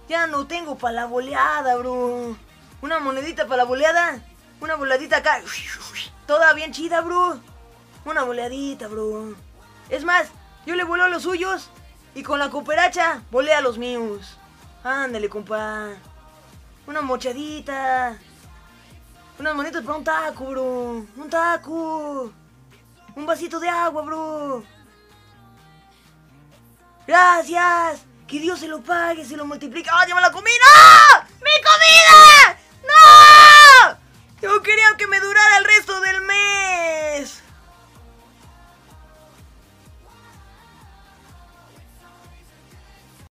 Ya no tengo para la boleada, bro. Una monedita para la boleada. Una boleadita acá. Toda bien chida, bro. Una boleadita, bro. Es más, yo le voleo a los suyos y con la cooperacha volea a los míos. Ándale, compa. Una mochadita. Unas monedas para un taco, bro. Un taco. Un vasito de agua, bro. Gracias. Que Dios se lo pague, se lo multiplique. ¡Ah, ya me la comí! ¡Ah! ¡Mi comida!